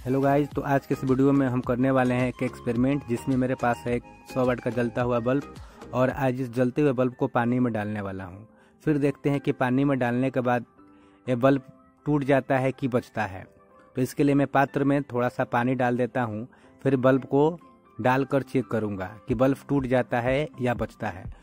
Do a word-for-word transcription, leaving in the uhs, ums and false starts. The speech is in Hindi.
हेलो गाइज, तो आज के इस वीडियो में हम करने वाले हैं एक एक्सपेरिमेंट जिसमें मेरे पास है एक सौ वाट का जलता हुआ बल्ब और आज इस जलते हुए बल्ब को पानी में डालने वाला हूं। फिर देखते हैं कि पानी में डालने के बाद ये बल्ब टूट जाता है कि बचता है। तो इसके लिए मैं पात्र में थोड़ा सा पानी डाल देता हूं, फिर बल्ब को डालकर चेक करूंगा कि बल्ब टूट जाता है या बचता है।